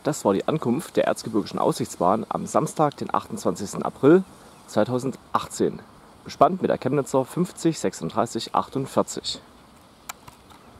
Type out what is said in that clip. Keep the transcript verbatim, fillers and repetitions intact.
Das war die Ankunft der Erzgebirgischen Aussichtsbahn am Samstag, den achtundzwanzigsten April zweitausendachtzehn. Bespannt mit der Chemnitzer fünfzig sechsunddreißig achtundvierzig.